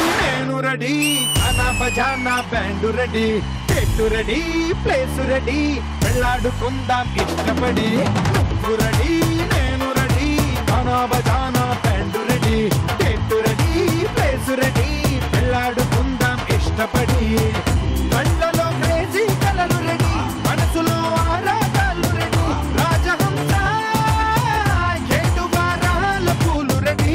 నేను రెడీ అనా బజానా బ్యాండ్ రెడీ చెట్టు రెడీ ప్లేస్ రెడీ వెళ్ళాడుకుందాం ఇష్టపడి నువ్వు రెడీ నేను రెడీ అనా బజానా బ్యాండ్ రెడీ చెట్టు రెడీ ప్లేస్ రెడీ వెళ్ళాడుకుందాం ఇష్టపడి కళ్ళలో క్రేజీ కలలు రెడీ మనసులో ఆరాటాలు రెడీ రాజహంస ఏడువారాల పూలు రెడీ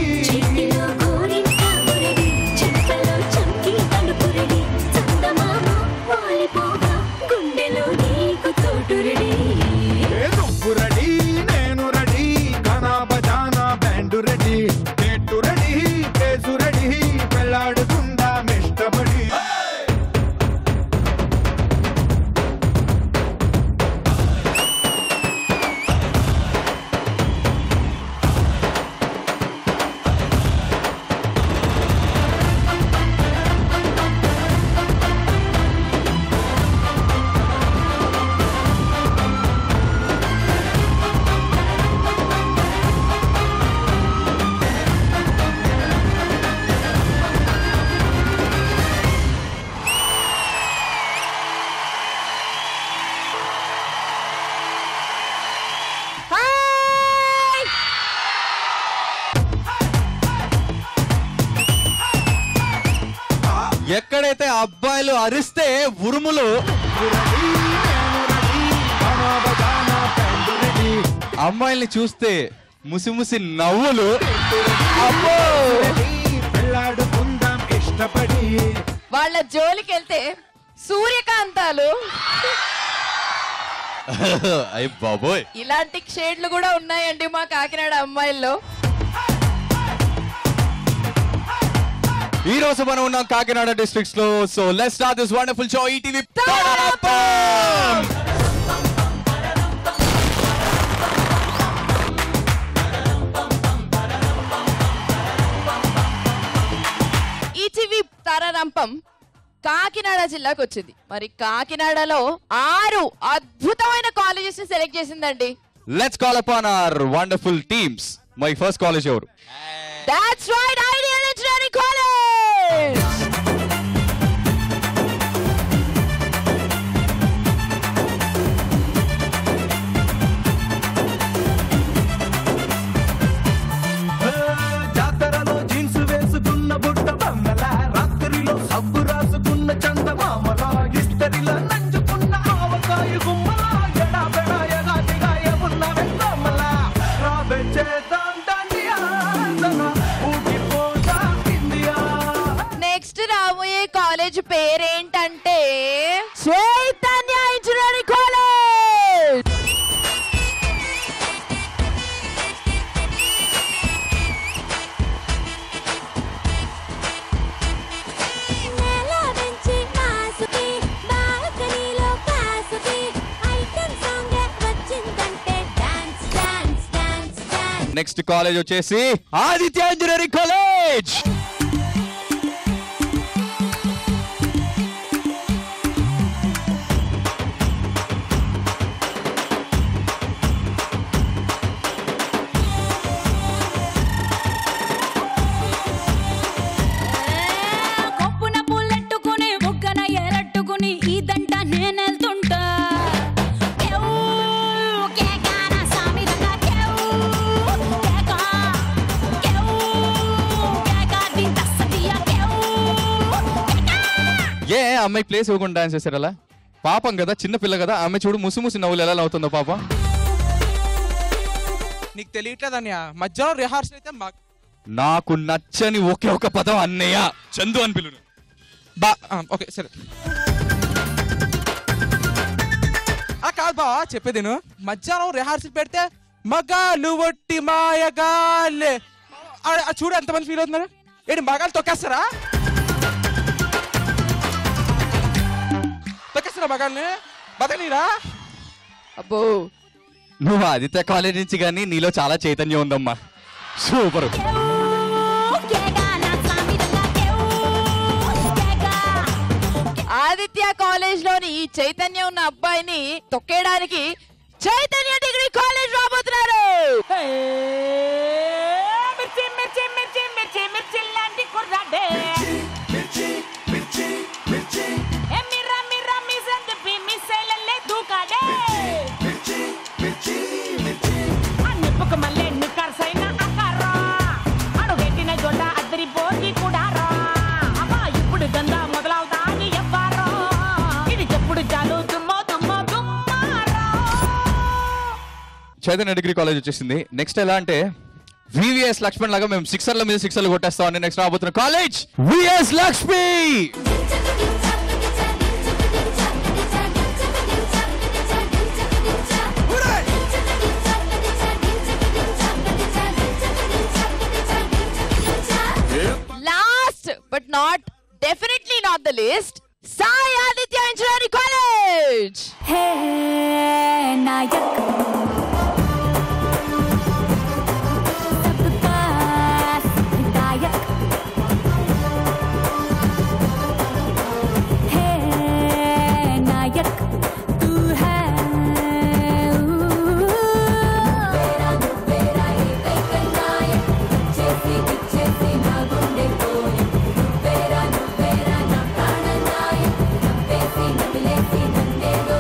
నువ్వు రెడీ నేను రెడీ గానా బజానా బ్యాండ్ రెడీ చెట్టు రెడీ ప్లేస్ రెడీ వెళ్ళాడుకుందాం ఇష్టపడి ఎక్కడైతే అబ్బాయిలు అరిస్తే ఉరుములు, అమ్మాయిల్ని చూస్తే ముసిముసి నవ్వులు. వాళ్ళ జోలికి వెళ్తే సూర్యకాంతాలు. అయ్య బాబోయ్, ఇలాంటి షేడ్లు కూడా ఉన్నాయండి మా కాకినాడ అమ్మాయిల్లో. ఈ రోజు మనం ఉన్నాం కాకినాడ డిస్ట్రిక్ట్స్ లో. So let's start this wonderful show ETV Tararampam. ETV Tararampam Kakinada జిల్లాకు వచ్చింది. మరి కాకినాడలో 6 అద్భుతమైన కాలేజెస్ ని సెలెక్ట్ చేసిందండి. Let's call upon our wonderful teams. My first college ఎవరు? That's right, Ideal Engineering College. జాతరలో జీన్స్ వేసుకున్న బుట్ట బొమ్మల రాత్రిలో సబ్బు రాసుకున్న చందమామల ఇస్తరిలో నంచుకున్న ఆవకాయ గుమ్మల ఎడాబెడా ఎగాటిగాయ ఉన్న వెంకమ్మల రాబె చేద్దాం దండియా ఊగిపోతా ఇండియా. నెక్స్ట్ రాబోయే కాలేజ్ పేరేంటంటే Chaitanya engineering college. Next college వచ్చేసి ఆదిత్య ఇంజనీరింగ్ కాలేజ్. ఏ అమ్మాయి ప్లేస్ ఇవ్వకుండా డాన్స్ చేశారు అలా? పాపం కదా, చిన్న పిల్ల కదా, ఆమె చూడు ముసి నవ్వులు ఎలా అవుతుందో పాపం. నీకు తెలియట్లేదన్నయ్య, మధ్యలో రిహార్సల్ అయితే నాకు నచ్చని ఒకే ఒక పదం అన్నయ్య, చందు అని పిలును. ఓకే సరే. కాదు బా చెప్పేది, మధ్యాహ్నం రిహార్సల్ పెడితే మగాలు ఒట్టి మాయగాలే చూడు ఎంతమంది ఫీల్ అవుతున్నారు. ఏంటి మగాలు తొక్కేస్తారా? తొక్కేస్తారా మగాల్ని? బతకనీరా? అబ్బో, నువ్వు ఆదిత్య కాలేజ్ నుంచి కానీ నీలో చాలా చైతన్యం ఉందమ్మా. సూపర్. ఆదిత్య కాలేజ్ లోని ఈ చైతన్యం ఉన్న అబ్బాయిని తొక్కేయడానికి చైతన్య డిగ్రీ కాలేజ్ రాబోతున్నారు. మిర్చి మిర్చి మిర్చి మిర్చి మిర్చి లాంటి కుర్రాడే ఇప్పుడు దందా మొదలవుతాని ఎవ్వారో ఇది చెప్పుడు చాలు దుమ్మో దుమ్మో దుమ్మారో. చైతన్య డిగ్రీ కాలేజ్ వచ్చేసింది. నెక్స్ట్ ఎలా అంటే వివిఎస్ లక్ష్మణ్ లాగా మేము సిక్సర్ల మీద సిక్సర్లు కొట్టేస్తామని నెక్స్ట్ రాబోతున్న college VS Lakshmi. Last but not definitely not the list, Sai Aditya engineering college. Hey నాయక్ सबका नायक है नायक तू है तेरा ही एक नायक చేసి నా గుండె కోరి నువ్వేరా నా ప్రాణ నాయక్ నవ్వేసి నవ్విలేసి నన్నేదో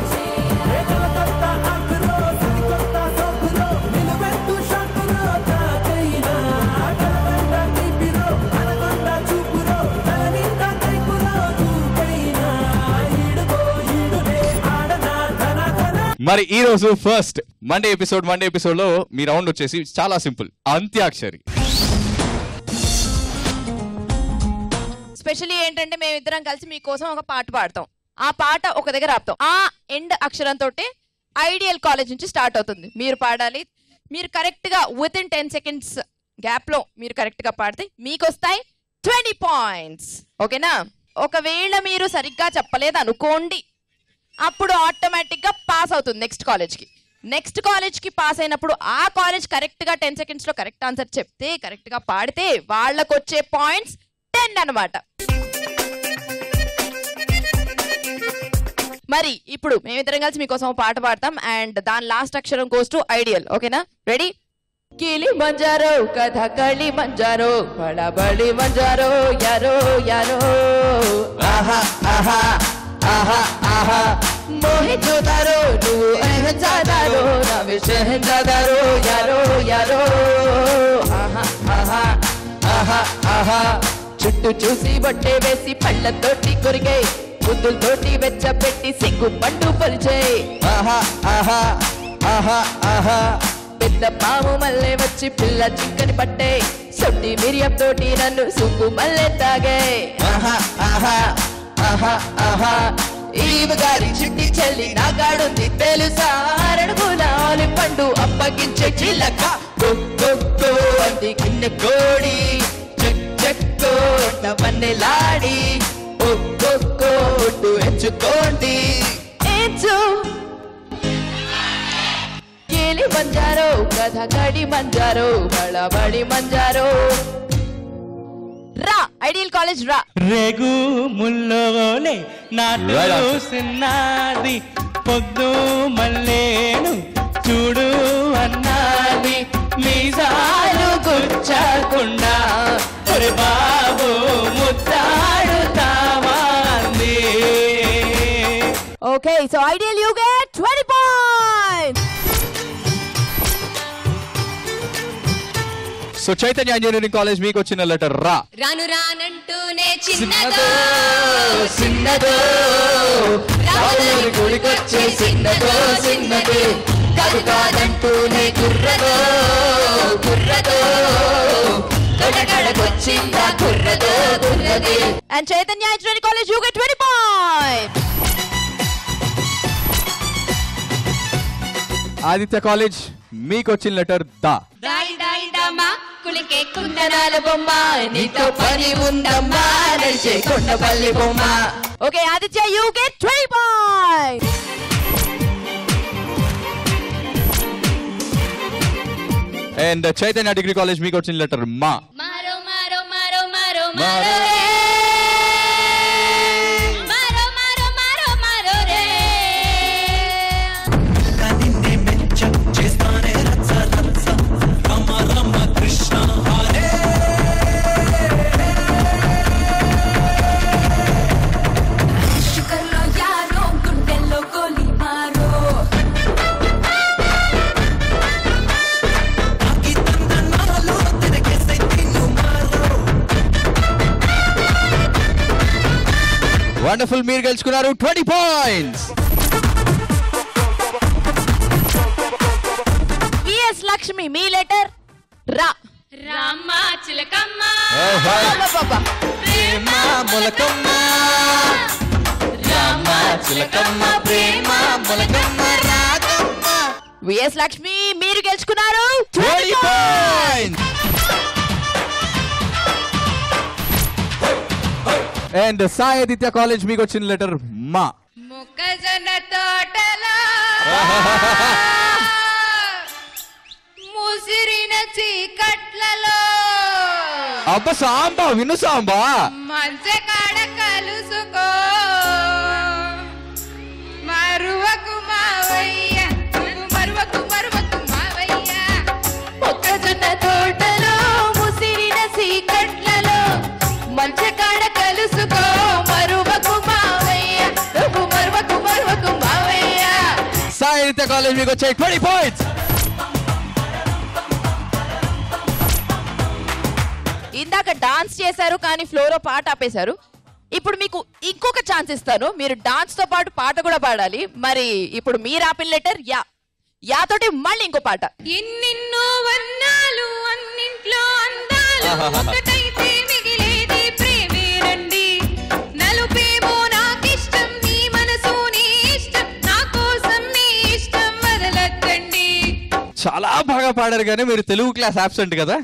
మరి ఈ రోజు ఫస్ట్ మండే ఎపిసోడ్ లో మీ రౌండ్ వచ్చేసి చాలా సింపుల్, అంత్యాక్షరి. స్పెషల్లీ ఏంటంటే మేమిద్దరం కలిసి మీకోసం ఒక పాట పాడతాం. ఆ పాట ఒక దగ్గర ఆపుతాం. ఆ ఎండ్ అక్షరంతో ఐడియల్ కాలేజ్ నుంచి స్టార్ట్ అవుతుంది. మీరు పాడాలి. మీరు కరెక్ట్ గా విత్ ఇన్ 10 seconds గ్యాప్ లో మీరు కరెక్ట్ గా పాడితే మీకు వస్తాయి 20 points. ఓకేనా? ఒకవేళ మీరు సరిగ్గా చెప్పలేదు అనుకోండి, అప్పుడు ఆటోమేటిక్ గా పాస్ అవుతుంది నెక్స్ట్ కాలేజ్ కి పాస్ అయినప్పుడు ఆ కాలేజ్ కరెక్ట్ గా 10 seconds లో కరెక్ట్ ఆన్సర్ చెప్తే, కరెక్ట్ గా పాడితే వాళ్ళకు వచ్చే పాయింట్స్ 10 అన్నమాట. మరి ఇప్పుడు మేమిద్దరం కలిసి మీకోసం పాట పాడతాం అండ్ దాని లాస్ట్ అక్షరం గోస్ టు ఐడియల్. ఓకేనా? రెడీ? కిలి మంజారో కథకళి మంజారో బడబడి మంజారో యారో యారో ఆహా ఆహా ఆహా ఆహా మోహి జోదారో నువ్వు అహంజాదారో నవి షహంజాదారో యారో యారో ఆహా ఆహా ఆహా ఆహా చుట్టూ చూసి బట్టే వేసి పళ్ళతోటి కొరిగే ముద్దులతోటి వెచ్చ పెట్టి సిగ్గు పండు పలిచే ఆహా ఆహా ఆహా ఆహా పెద్ద పాము మల్లె వచ్చి పిల్ల చిక్కని పట్టే సొట్టి మిరియం తోటి నన్ను సుక్కు మల్లె తాగే ఆహా ఆహా ఆహా ఆహా ఈవు గారి చిట్టి చెల్లి నా కాడుంది తెలుసా అరణుగులాలి పండు అప్పగించే చిల్లక కొక్కో అంది కిన్నె కోడి చెక్ చెక్కో వన్నెలాడి ఒక్కొక్కో ఎంచుకోండి ఎంచు కేలి మంజారో కథకడి మంజారో బళబడి మంజారో రా ఐడియల్ కాలేజ్ రా. రేగు ముల్లోనే నాటు సిన్నాది పొద్దు మల్లేను చూడు అన్నాది మీసాలు గుచ్చకుండా ఒరే బాబు ముద్దాడుతావాంది. Okay, so ideal you get 20 points. So Chaitanya engineering college మీకు వచ్చిన లెటర్ రా. రాను రానంటూనే చిన్నదో చిన్నదో రావులూరి గుడికొచ్చే చిన్నదో చిన్నది కాదు కాదంటూనే కుర్రదో కుర్రదో గడగడకొచ్చిందా కుర్రదో కుర్రది. And Chaitanya Engineering College, you get 20 points. Aditya college మీకు వచ్చిన లెటర్ దా. దాయి దాయి దమ్మా కులికే కుందనాల బొమ్మ నీతో పని ఉందమ్మా నడిచే కొండపల్లి బొమ్మ. Okay, Aditya, you get 20 points. And Chaitanya degree college మీకు వచ్చిన లెటర్ మా. మారో మారో మారో మారో మారో రే మారో మారో మారో మారో రే కదిన్నే మెచ్చ చేస్తానే రచ్చ రచ్చ రమ రమ కృష్ణ హరే శుకర్లో యారో గుండెల్లో గోలి మారో ఆకి తందనాలు తిరగేసే తిన్ను మారో వండర్ఫుల్, మీరు గెలుచుకున్నారు 20 పాయింట్స్. విఎస్ లక్ష్మి, మీ లెటర్ రా. రామ్మ చిలకమ్మ ప్రేమ మొలకమ్మ, రామ చిలకమ్మ ప్రేమ మొలకమ్మ రాగమ్మ. విఎస్ లక్ష్మి, మీరు గెలుచుకున్నారు 20 points. And Sai Aditya college మీకు వచ్చిన లెటర్ మా. మొక్కజొన్న తోటలో ముసిరిన చీకట్లలో అబ్బ సాంబా, విను సాంబా. మంచె కాడ కలుసుకో మరువకు మావయ్య, మరువకు మరువకు మావయ్య. మొక్కజొన్న తోటలో ముసిరిన చీకట్లలో మంచె కాడ కలుసుకో మరువకు మావయ్య, మరువకు మరువకు మావయ్య. సాయి ఆదిత్య కాలేజ్ మీకు వచ్చాయి 20 పాయింట్స్. ఇందాక డాన్స్ చేశారు కానీ ఫ్లోలో పాట ఆపేశారు. ఇప్పుడు మీకు ఇంకొక ఛాన్స్ ఇస్తాను, మీరు డాన్స్ తో పాటు పాట కూడా పాడాలి. మరి ఇప్పుడు మీరు ఆపిన లెటర్ యా. యాతోటి మళ్ళీ ఇంకో పాట. ఎన్నెన్నో వర్ణాలు అన్నింట్లో అందాలు ఒకటైతే మిగిలేది ప్రేమే రండి. నలుపేమో నాకిష్టం, నీ మనసు నీ ఇష్టం, నా కోసం మీ ఇష్టం వదలకండి. చాలా బాగా పాడారు కానీ మీరు తెలుగు క్లాస్ ఆబ్సెంట్ కదా.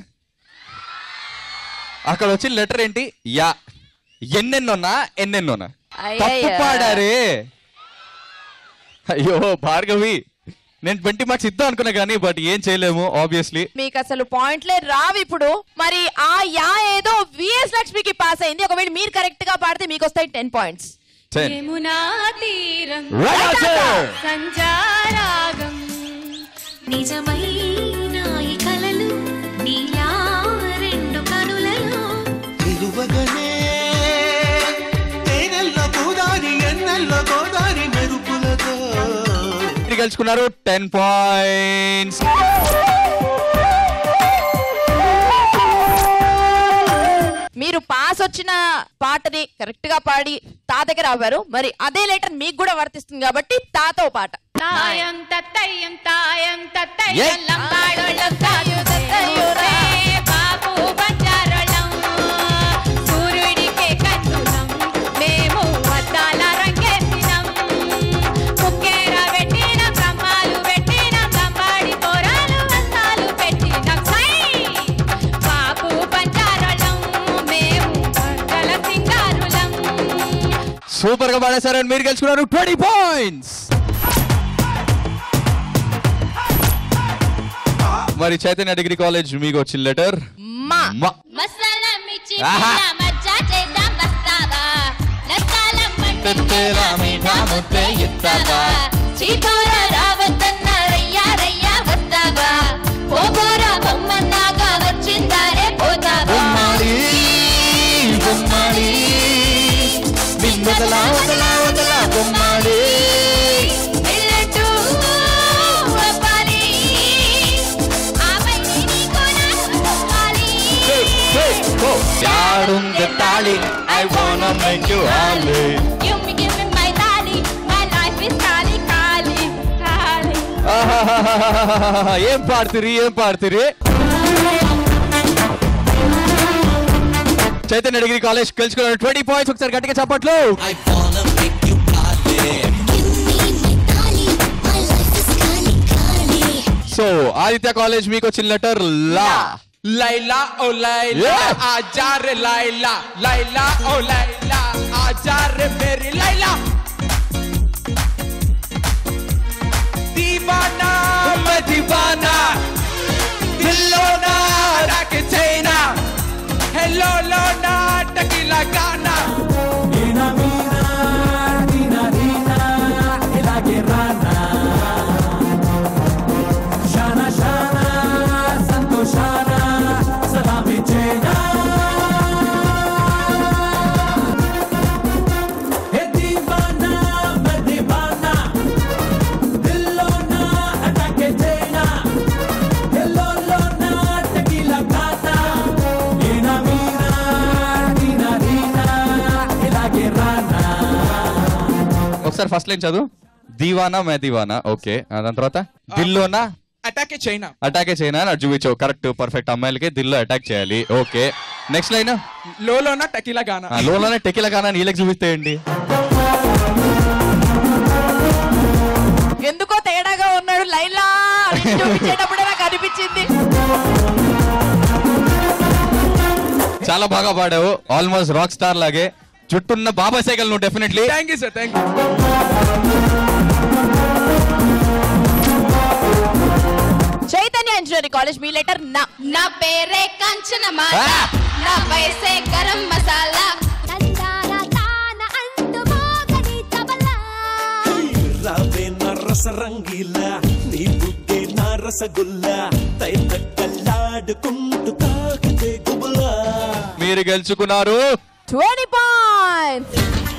అక్కడ వచ్చిన లెటర్ ఏంటి? యా. ఎన్నెన్నోనా ఎన్నెన్నోనా తప్పు పాడారే. అయ్యో భార్గవి, నేను 20 మార్క్స్ ఇద్దాం అనుకున్నా కానీ బట్ ఏం చేయలేము ఆబ్వియస్లీ. మీకు అసలు పాయింట్లే రావు ఇప్పుడు. మరి ఆ యా ఏదో విఎస్ లక్ష్మికి పాస్ అయింది. ఒకవేళ మీరు కరెక్ట్ గా పాడితే మీకు వస్తాయి 10 పాయింట్స్. యమునా తీరం Right సంచారాగం నిజమైన ఈ కలలు నీలా రెండు కనులలో నిలువగనే తేనెల్లో గోదారి ఎన్నెల్లో గోదారి మెరుపులతో. గెలుచుకున్నారు 10 పాయింట్స్. మీరు పాస్ వచ్చిన పాటని కరెక్ట్ గా పాడి తాతకి రావారు. మరి అదే లెటర్ మీకు కూడా వర్తిస్తుంది కాబట్టి తాతో పాట. తాయం తత్తయ్యం తాయం Yes. తత్తయ్యం లంబాడోళ్ళం తాయు తత్తయ్యురే బాబు బంజారోళ్ళం సూర్యుడికే కన్నులం మేము అద్దాల రంగేసినం కుక్కేర పెట్టిన బ్రహ్మాలు పెట్టిన లంబాడి పోరాలు అద్దాలు పెట్టినం సై బాబు బంజారోళ్ళం మేము గల సింగారులం. సూపర్ గా పాడేశారని మీరు గెలుచుకున్నారు 20 పాయింట్స్. మరి చైతన్య డిగ్రీ కాలేజ్ మీకు వచ్చిన లెటర్ మా. మసాలా మిర్చి ఆహా. పిల్ల మజ్జా చేద్దాం వస్తావా నస్తాలం తెత్తేరా మీఠా ముద్దే ఇస్తావా? చీకోర రావద్దన్న రయ్యా రయ్యా వస్తావా పోగోర బొమ్మన్నాగా వచ్చిందారే పోతావా గుమ్మాడి గుమ్మాడి వదలా వదలా వదలా గుమ్మాడి. వెళ్ళట్టు అవ్వాలి ఆపై నీకు నాకు అవ్వాలి. చాడుంది తాళి I wanna make you happy. Give me my dolly, my life is kali kali kali. ఏం పాడుతురి ఏం పాడుతురి. చైతన్య డిగ్రీ కాలేజ్ గెలుచుకున్నారు 20 పాయింట్స్. ఒకసారి గట్టిగా చప్పట్లు. I wanna make you happy. So Aditya college మీకు వచ్చిన లెటర్ లా. లైలా ఓ లైలా Yeah. ఆజా రే లైలా లైలా ఓ లైలా ఆజా రే మేరీ లైలా దీవానా मैं दीवाना दिलो ना रख चैना हेलो लो ना टकीला गाना ఒకసారి ఫస్ట్ లైన్ చదువు. దీవానా మే దీవానా. ఓకే, దాని తర్వాత దిల్లోనా అటాక్ చైనా. అటాకే చైనా అని చూపించావు. Correct, perfect. అమ్మాయిలకి దిల్లో అటాక్ చేయాలి. ఓకే, నెక్స్ట్ లైన్ లోలోనా టకీలా గానా. లోలోనే టెకిలా గానా వీళ్ళకి చూపిస్తాయండి. ఎందుకో తేడాగా ఉన్నాడు లైలా చూపించేటప్పుడే నాకు అనిపించింది. చాలా బాగా పాడావు, ఆల్మోస్ట్ రాక్ స్టార్ లాగే. చుట్టూన్న బాబా సైకిల్ నువ్వు definitely. Thank you sir, thank you. Chaitanya engineering college మీ లెటర్ నా. నా పేరే కంచనమాల, నా వయసే గరం మసాలా. రావే నా రసరంగీలా, నీ బుగ్గే నా రసగుల్లా, తైత కల్లాడుకుంటూ తాకితే గుబులా. మీరు గెలుచుకున్నారు 20 points.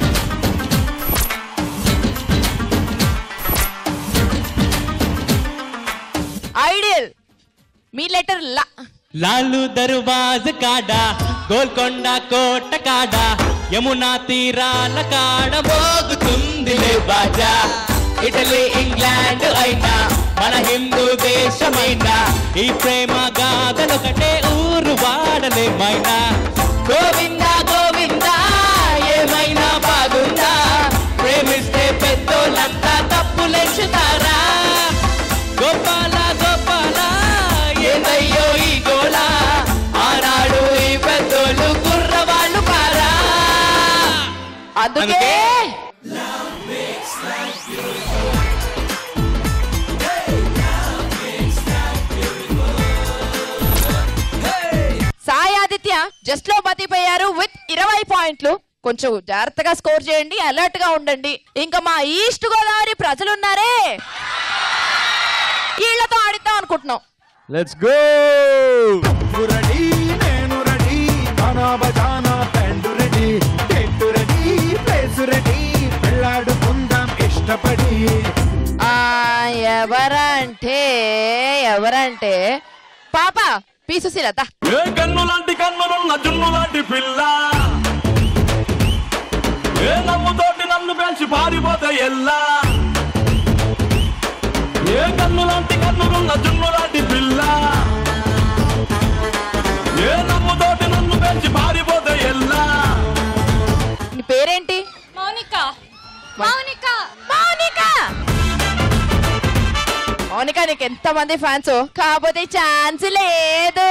ఐడియల్ మీ లెటర్ లా. లాలు దర్వాజ కాడ, గోల్కొండ కోట కాడ, యమునా తీరాల కాడ మోగుతుందిలే బాజా. ఇటలీ ఇంగ్లాండ్ అయినా మన హిందూ దేశమైనా ఈ ప్రేమ గాథలొకటే ఊరు వాడలేమైనా. గోవిందా గోవిందా ఏమైనా బాగుందా, ప్రేమిస్తే పెద్దోళ్ళంతా తప్పులెంచుతారా. గోపాల గోపాల ఏదయ్యో ఈ గోళ, ఆనాడు ఈ పెద్దోళ్ళు కుర్రవాళ్ళు కారా. అందుకే సాయి ఆదిత్య జస్ట్ లో బతిపోయారు విత్ 20 పాయింట్లు. కొంచెం జాగ్రత్తగా స్కోర్ చేయండి, అలర్ట్ గా ఉండండి. ఇంకా మా ఈస్ట్ గోదావరి ప్రజలు ఉన్నారే, వీళ్ళతో ఆడిద్దాం అనుకుంటున్నాం. Let's go. రెడీ నేను రెడీ, గానా బజానా band ready, date ready, place ready, వెళ్ళాడుకుందాం ఇష్టపడి. ఎవరంటే పాప పీసుశీలత. ఏ కన్ను లాంటి కన్నులున్న జున్ను లాంటి పిల్ల, ఏ నమ్ముతోటి నన్ను పెంచి పారిపోతే ఎల్లా. ఏ కన్ను లాంటి కన్నులున్న జున్ను లాంటి పిల్ల, ఏ నమ్ముతోటి నన్ను పెంచి పారిపోతే ఎల్లా. నీ పేరేంటి? మౌనిక. మౌనిక. మౌనిక. మౌనిక నీకు ఎంత మంది ఫ్యాన్స్, కాకపోతే ఛాన్స్ లేదు.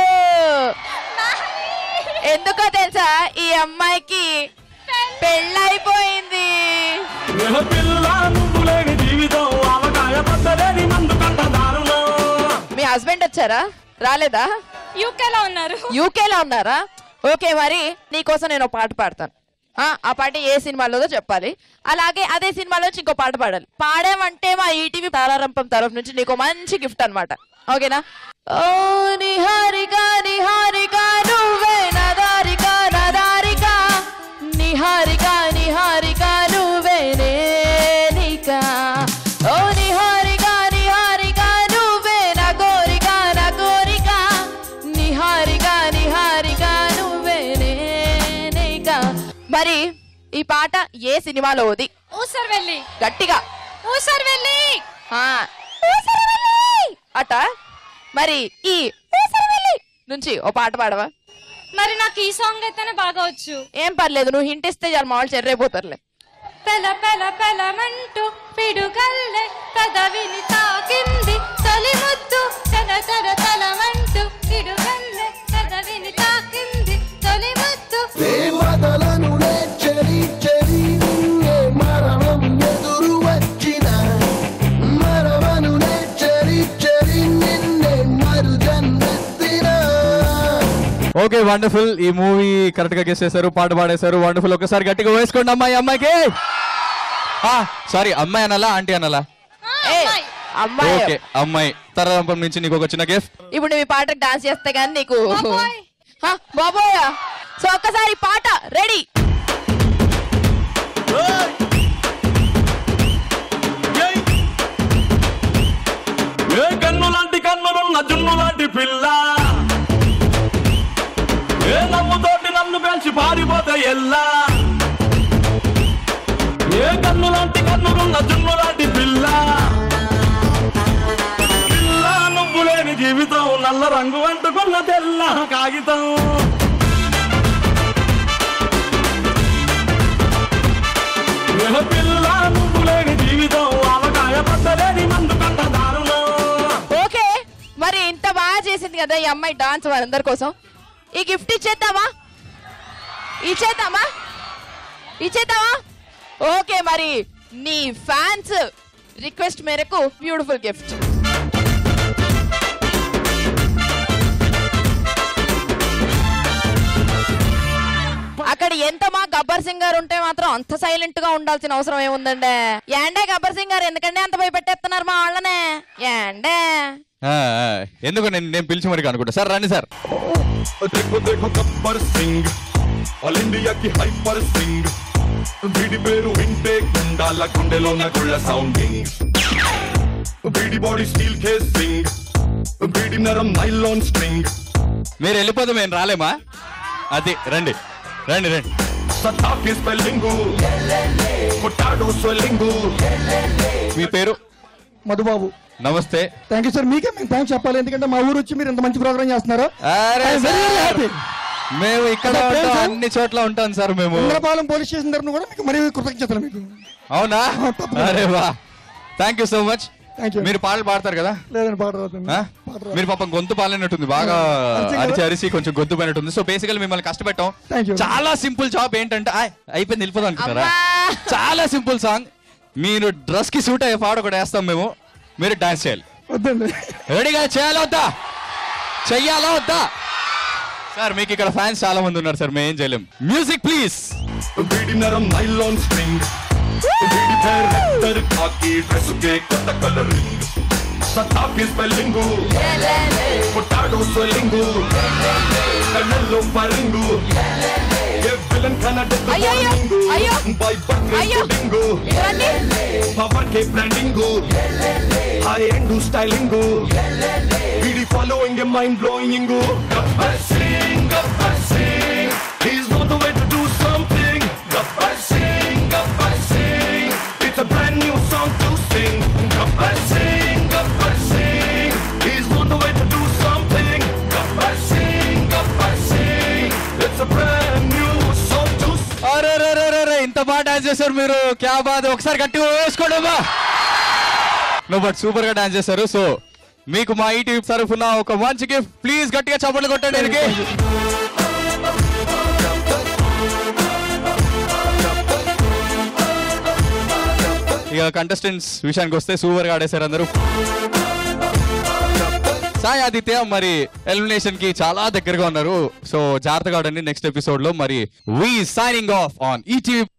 ఎందుకో తెలుసా, ఈ అమ్మాయికి పెళ్ళైపోయింది. ఏ పిల్ల నువ్వు లేని జీవితం, ఆవకాయ పట్టలేని మందు కంట దారుణం. మీ హస్బెండ్ వచ్చారా? రాలేదా? యూకేలో ఉన్నారు. యూకేలో ఉన్నారా? ఓకే, మరి నీకోసం నేను పాట పాడతాను. ఆ పాట ఏ సినిమాలోదో చెప్పాలి. అలాగే అదే సినిమాలోంచి ఇంకో పాట పాడాలి. పాడేమంటే మా ఈటీవీ తారారంపం తరఫు నుంచి నీకు మంచి గిఫ్ట్ అన్నమాట. ఓకేనా? ఓ నిహారిక నిహారిక నువ్వే నదారిక నదారిక, నిహారిక నిహారిక నువ్వే నేనిక. ఓ నిహారిక నిహారిక నువ్వే నా కోరిక నా కోరిక, నిహారిక నిహారిక నువ్వే నేనిక. మరి ఈ పాట ఏ సినిమాలోది? ఊసర్వెల్లి. గట్టిగా ఊసర్వెల్లి. అట. మరి ఈ ఊసరవెల్లి నుంచి ఓ పాట పాడవా? మరి నాకు ఈ సాంగ్ అయితేనే బాగా వచ్చు. ఏం పర్లేదు, నువ్వు హింట్ ఇస్తే చాలు, మా వాళ్ళు చెర్రైపోతారులే. పెల పెల పెలమంటూ పిడుగల్లే పెదవిని తాకింది తొలి ముద్దు, తల తల తలమంటూ పిడుగల్లే పెదవిని తాకింది తొలి ముద్దు. మదలను చెరి చెరి మరణం ఎదురు వచ్చిన మరవను చెరి చెరి నిన్నే మరు జన్మెత్తిన. Okay, wonderful. ఈ మూవీ కరెక్ట్ గా గెస్ చేశారు, పాట పాడేశారు. వండర్ఫుల్. ఒకసారి గట్టిగా వేసుకోండి అమ్మాయికి. సారీ, అమ్మాయి అనాలా ఆంటీ అనాలా? అమ్మాయి. ఓకే, అమ్మాయి. తరరంపం నుంచి నీకు ఒక చిన్న గిఫ్ట్. ఇప్పుడు నువ్వు ఈ పాటకు డాన్స్ చేస్తే గానీ నీకు బాబోయ్. సో ఒక్కసారి పాట రెడీ. ఏ కన్ను లాంటి కన్నులున్న జున్ను లాంటి పిల్ల, ఏ నమ్ముతోటి నన్ను పెంచి పారిపోతే ఎల్లా. ఏ కన్ను లాంటి కన్నులున్న జున్ను లాంటి పిల్ల పిల్ల నువ్వు లేని జీవితం నల్ల రంగు అంటుకున్న తెల్ల కాగితం పిల్ల నువ్వు లేని జీవితం ఆవకాయ పట్టలేని మందు కట్ట దారుణం. ఓకే మరి ఇంత బాగా చేసింది కదా ఈ అమ్మాయి డాన్స్ వారందరి కోసం ఈ గిఫ్ట్ ఇచ్చేద్దామా ఇచ్చేద్దామా ఓకే మరి నీ ఫ్యాన్స్ రిక్వెస్ట్ మేరకు బ్యూటిఫుల్ గిఫ్ట్ అక్కడ ఎంత మా గబ్బర్ సింగ్ గారు ఉంటే మాత్రం అంత సైలెంట్ గా ఉండాల్సిన అవసరం ఏముందండి ఏండే గబ్బర్ సింగ్ గారు ఎందుకంటే అంత భయపెట్టేస్తున్నారు మా వాళ్ళనే ఏండే ఎందుకు నేను పిలిచి మరి అనుకుంటా సార్ రండి సార్ देखो देखो गब्बर सिंह ऑल इंडिया की हाइपर सिंग बीडी पेरू विंटे गुंडाला गुंडेलो न गुళ్ళ sounding beedi body steel case सिंग बीडी नरम नाइलॉन स्ट्रिंग మీరు వెళ్ళిపోతే మేము రాలేమా అది రండి రండి రండి సతాకి స్పెల్లింగ్ కొట్టాడో స్వెల్లింగ్ మీ పేరు మధుబాబు నమస్తే థ్యాంక్ యూ సార్ మీకే మేము థ్యాంక్స్ చెప్పాలి ఎందుకంటే మా ఊరు వచ్చి మీరు ఇంత మంచి ప్రోగ్రామ్ చేస్తున్నారు మేము ఇక్కడ అన్ని చోట్ల ఉంటాం సార్ మేము ఇంద్రపాలెం పోలీస్ స్టేషన్ తరఫున కూడా మీకు మరీ కృతజ్ఞతలు మీకు అవునా అరే వా థ్యాంక్ యూ సో మచ్ మీరు పాటలు పాడతారు కదా లేదండి పాట రాదు మీరు పాపం గొంతు పాలినట్టుంది బాగా అరిచి అరిచి కొంచెం గొంతు పోయినట్టుంది సో బేసికల్ మిమ్మల్ని కష్టపెట్టాం చాలా సింపుల్ జాబ్ ఏంటంటే అయిపోయింది వెళ్ళిపోదాం అనుకుంటారా చాలా సింపుల్ సాంగ్ మీరు డ్రెస్ కి సూట్ అయ్యే పాట ఒకటి వేస్తాం మేము మీరు డాన్స్ చేయాలి రెడీగా చేయాలా వద్దా చెయ్యాలా వద్దా సార్ మీకు ఇక్కడ ఫ్యాన్స్ చాలా మంది ఉన్నారు సార్ మేము ఏం చేయలేం మ్యూజిక్ ప్లీజ్ बीडी नरम नाइलॉन स्ट्रिंग बीडी पैर खाकी ड्रेस के కొత్త కలరింగ్ సతాకి స్పెల్లింగ్ కొట్టాడో స్వెల్లింగ్ కళ్ళల్లో ఫరింగ్ ఏ విలన్ కనడ బై బర్త్డే పవర్ కే branding high end styling beedi following a mind blowing Gabbar Singh he's not the way to do something Gabbar Singh it's a brand new song to sing Gabbar Singh he's not the way to do something Gabbar Singh it's a brand new song to sing అరే ఇంత బాగా dance చేశారు మీరు క్యా బాత్ ఒకసారి గట్టిగా వేసుకోండమ్మా నో బట్ సూపర్ గా డాన్స్ చేశారు సో మీకు మా ఈటీవీ తరఫున ఒక మంచి గిఫ్ట్ ప్లీజ్ గట్టిగా చప్పట్లు కొట్టండి దీనికి ఇక కంటెస్టెంట్స్ విషయానికి వస్తే సూపర్ గా ఆడేశారు అందరూ సాయి ఆదిత్య మరి ఎలిమినేషన్ కి చాలా దగ్గరగా ఉన్నారు సో జాగ్రత్తగా ఆడండి నెక్స్ట్ ఎపిసోడ్ లో మరి we signing off on ETV